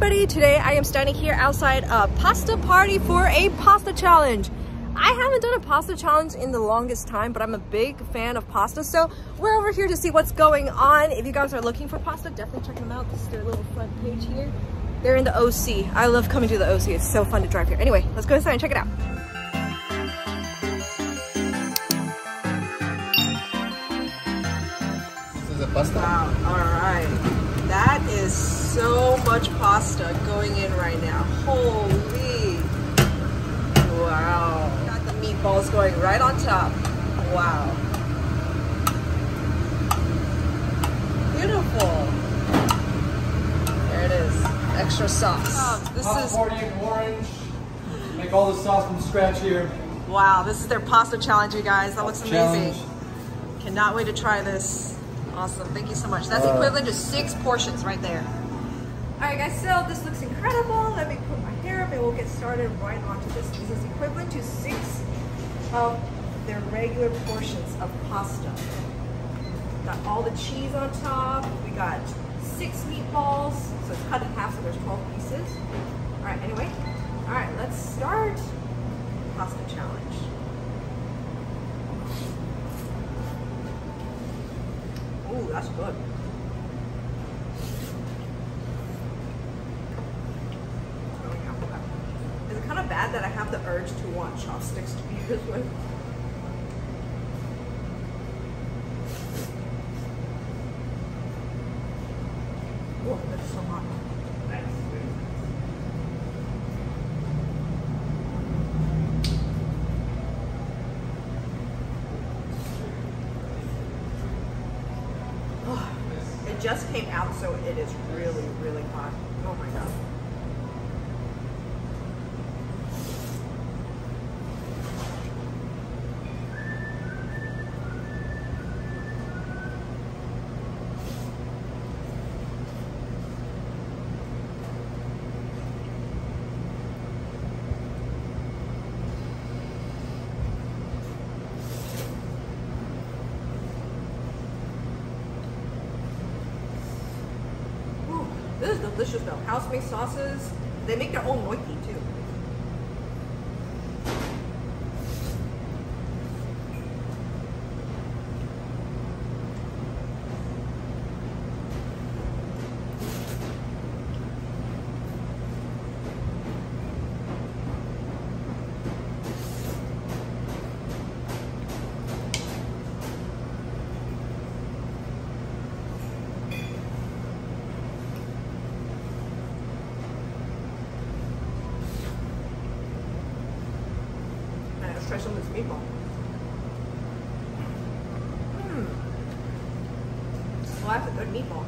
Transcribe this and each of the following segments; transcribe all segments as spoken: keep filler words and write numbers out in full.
everybody, today I am standing here outside a pasta party for a pasta challenge. I haven't done a pasta challenge in the longest time, but I'm a big fan of pasta, so we're over here to see what's going on. If you guys are looking for pasta, definitely check them out. This is their little front page here. They're in the O C. I love coming to the O C. It's so fun to drive here. Anyway, let's go inside and check it out. This is a pasta? Wow, all right. That is so much pasta going in right now. Holy. Wow. Got the meatballs going right on top. Wow. Beautiful. There it is. Extra sauce. Oh, this Top is forty orange. Make all the sauce from scratch here. wow. This is their pasta challenge, you guys. That looks amazing. Challenge. Cannot wait to try this. Awesome. Thank you so much. That's Uh, equivalent to six portions right there. All right, guys. So this looks incredible. Let me put my hair up and we'll get started right onto this. This is equivalent to six of their regular portions of pasta. Got all the cheese on top. We got six meatballs. So it's cut in half, so there's twelve pieces. All right, anyway. All right, let's start pasta challenge. Ooh, that's good. Is it kind of bad that I have the urge to want chopsticks to be used with? Oh, that's so hot. Nice. Oh, it just came out, so it is really, really hot. Oh my god. This is delicious though. House-made sauces. They make their own gnocchi too. Let's try some of this meatball. Mmm. Well, that's a good meatball.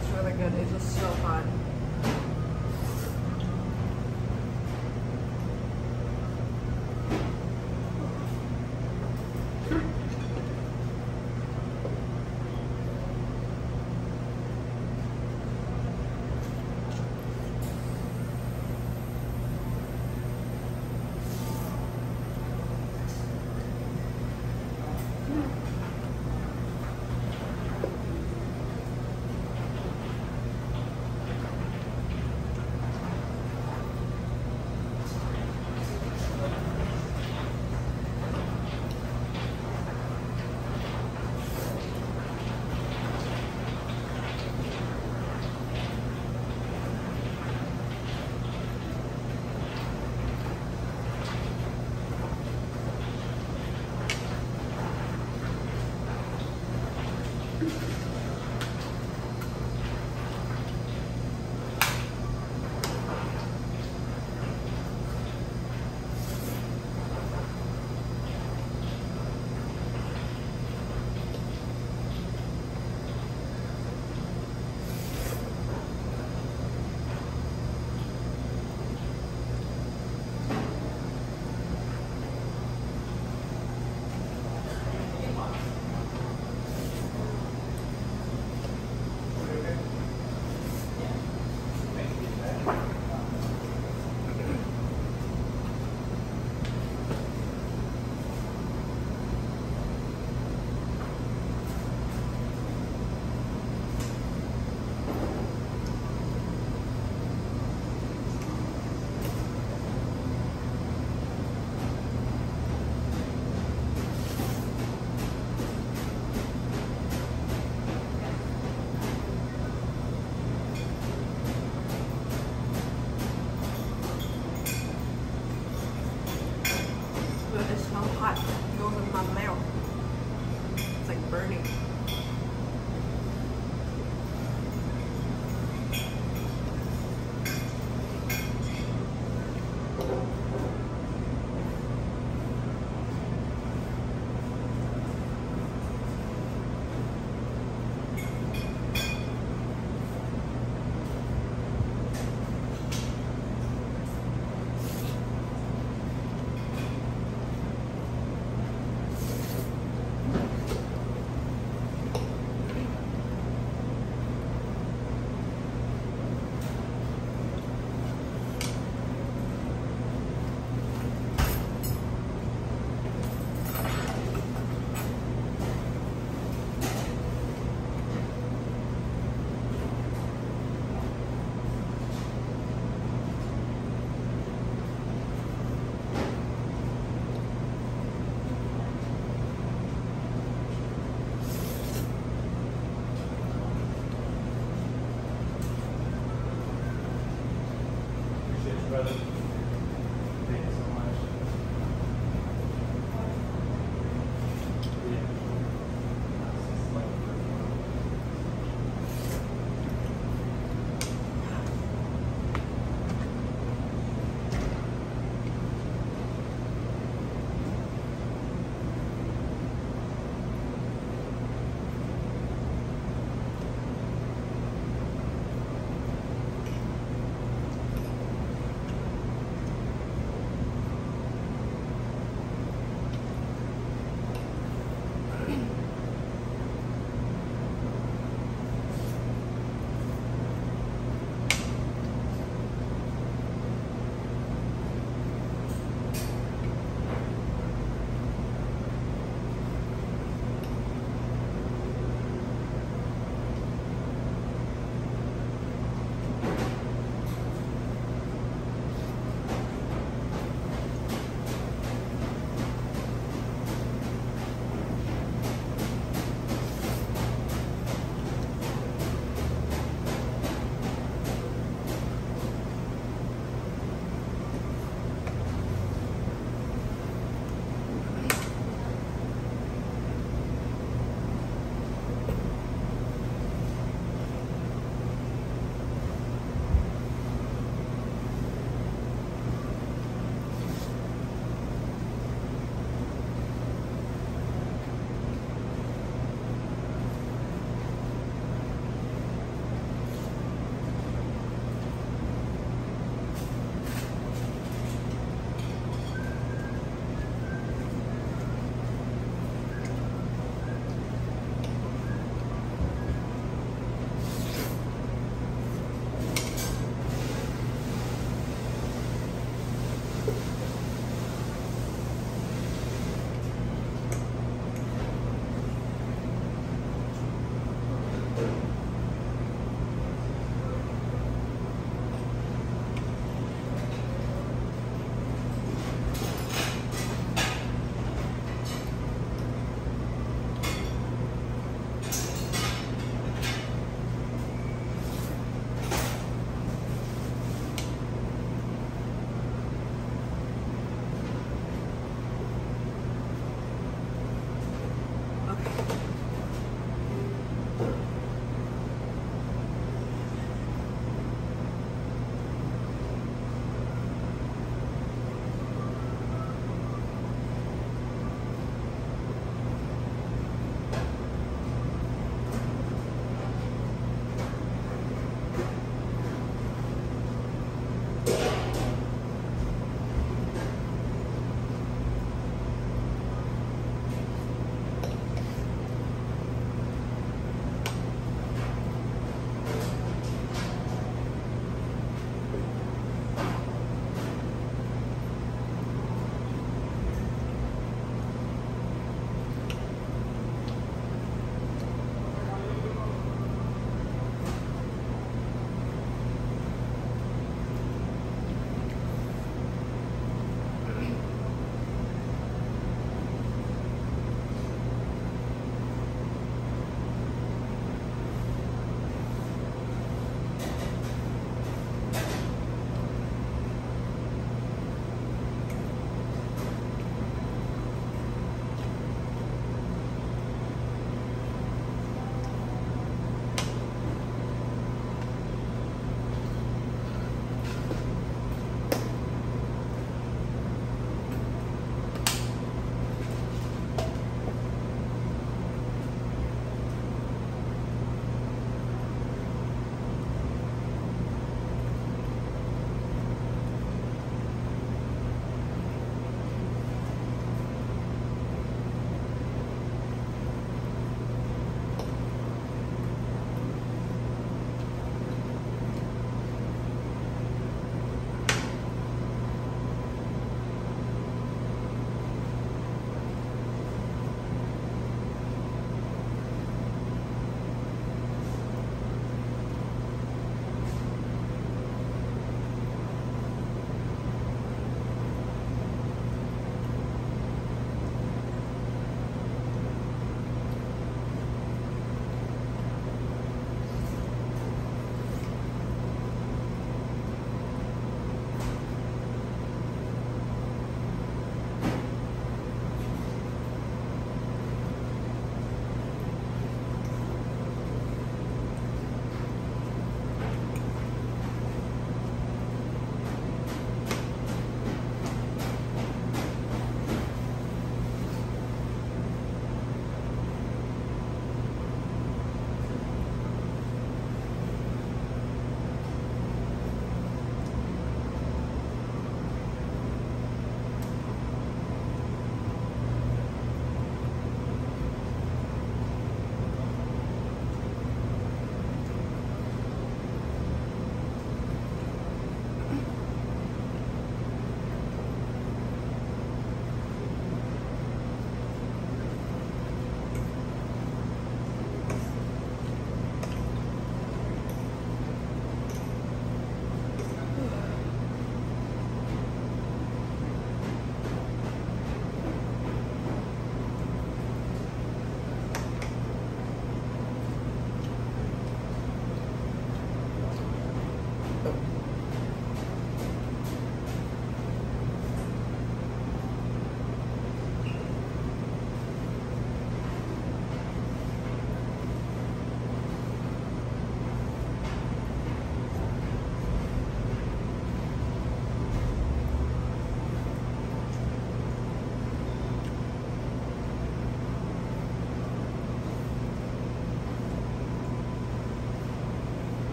looks really good. It looks so fun.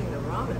feeling the ramen.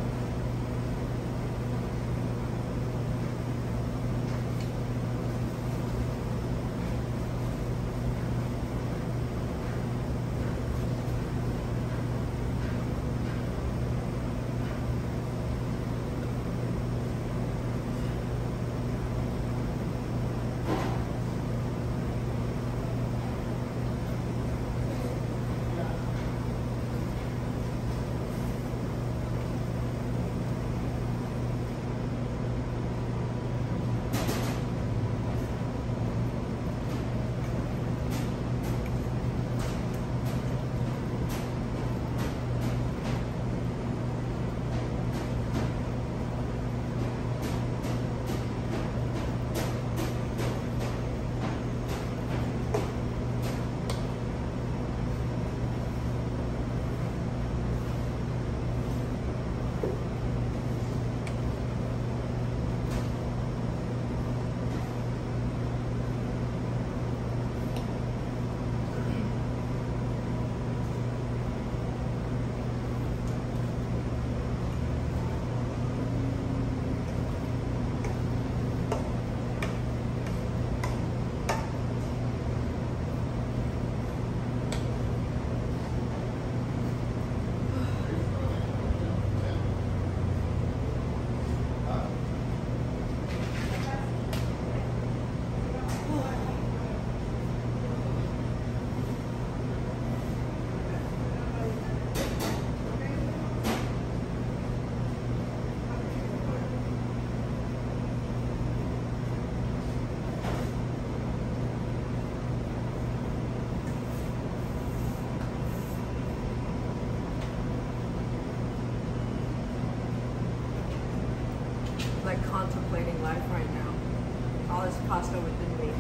Like contemplating life right now. All this pasta within me.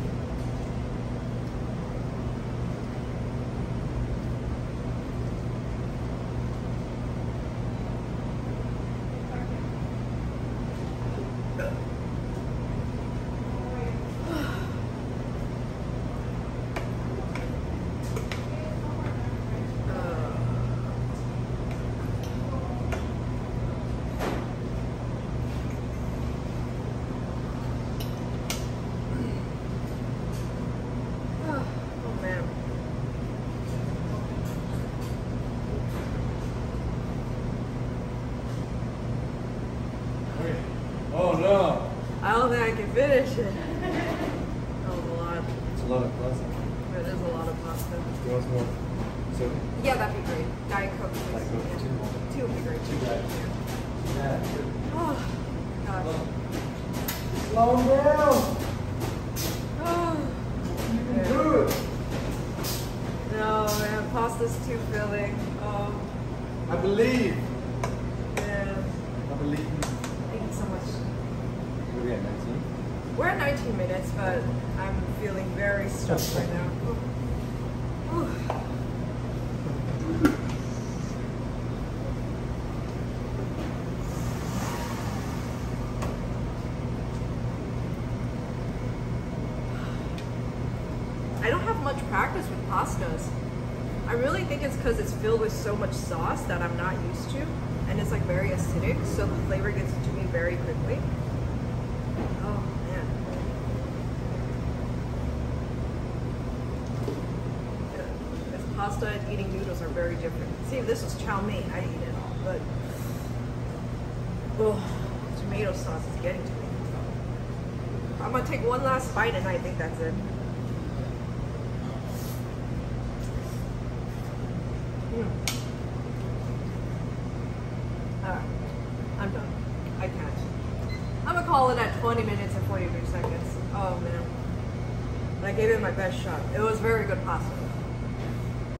Oh no! I don't think I can finish it. That was a lot. It's a lot of pasta. It is a lot of pasta. You want some more? So, Yeah, that'd be great. Diet Coke, please. Diet Coke, Yeah. two more. Two would be great. Two guys. Yeah, good. Oh, gosh. Slow down! Oh. You can do it! No, man, pasta's too filling. Oh, I believe! man. I believe. Thank you so much. What are we at, nineteen? We're at nineteen minutes, but I'm feeling very stuffed right now. Ooh. Ooh. I don't have much practice with pastas. I really think it's because it's filled with so much sauce that I'm not used to, and it's like very acidic, so the flavor gets to me very quickly. Oh man. Yeah. This pasta and eating noodles are very different. See, if this was chow mein, I eat it all, but oh, tomato sauce is getting to me. I'm gonna take one last bite and I think that's it. Mm. Alright, I'm done. I can't. I'm gonna call it at twenty minutes and forty-three seconds. Oh man. But I gave it my best shot. It was very good pasta.